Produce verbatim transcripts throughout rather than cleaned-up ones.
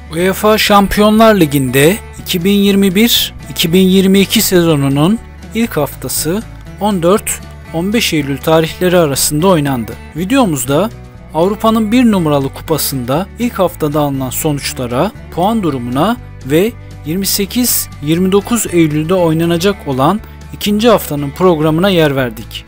UEFA Şampiyonlar Ligi'nde iki bin yirmi bir iki bin yirmi iki sezonunun ilk haftası on dört on beş Eylül tarihleri arasında oynandı. Videomuzda Avrupa'nın bir numaralı kupasında ilk haftada alınan sonuçlara, puan durumuna ve yirmi sekiz yirmi dokuz Eylül'de oynanacak olan ikinci haftanın programına yer verdik.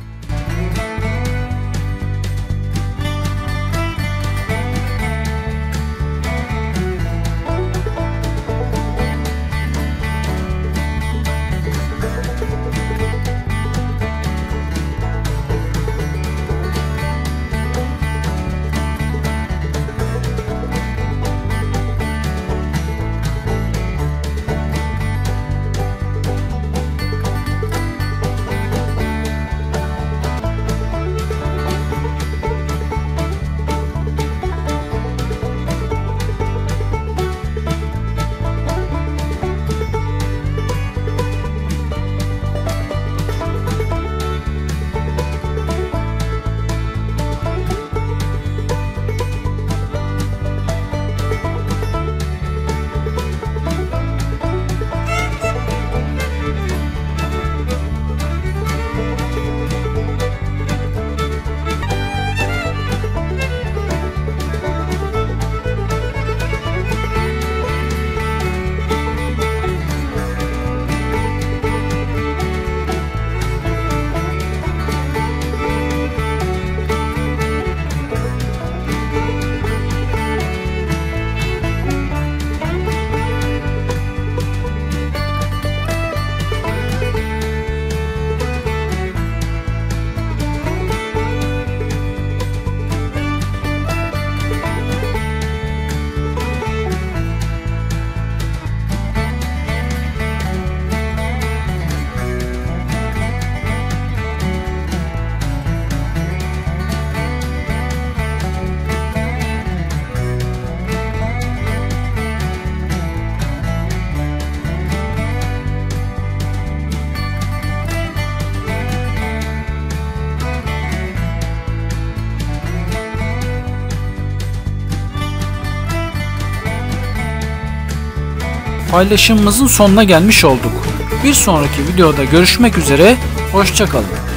Paylaşımımızın sonuna gelmiş olduk. Bir sonraki videoda görüşmek üzere, hoşça kalın.